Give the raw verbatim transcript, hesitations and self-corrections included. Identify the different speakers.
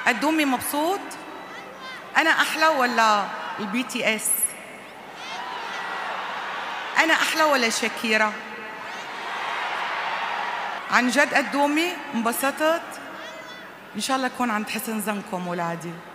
Speaker 1: قدومي مبسوط؟ أنا أحلى ولا البي تي اس؟ أنا أحلى ولا شاكيرا؟ عن جد قدومي انبسطت؟ إن شاء الله أكون عند حسن ظنكم ولادي.